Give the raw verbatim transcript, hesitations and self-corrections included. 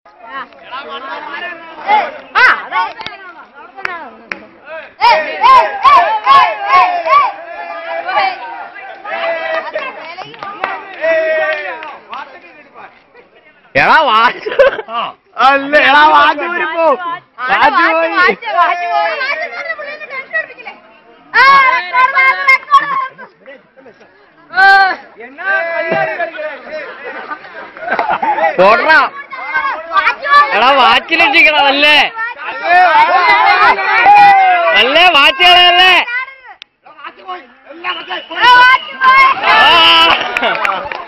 എടാ വാച്ച് അല്ല എടാ വാച്ച് പോരിപ്പോ വാച്ച് പോയി പോട്രാ എടാ വാച്ചിലിട്ടിക്കണ അല്ലേ അല്ലേ വാച്ചുകളല്ലേ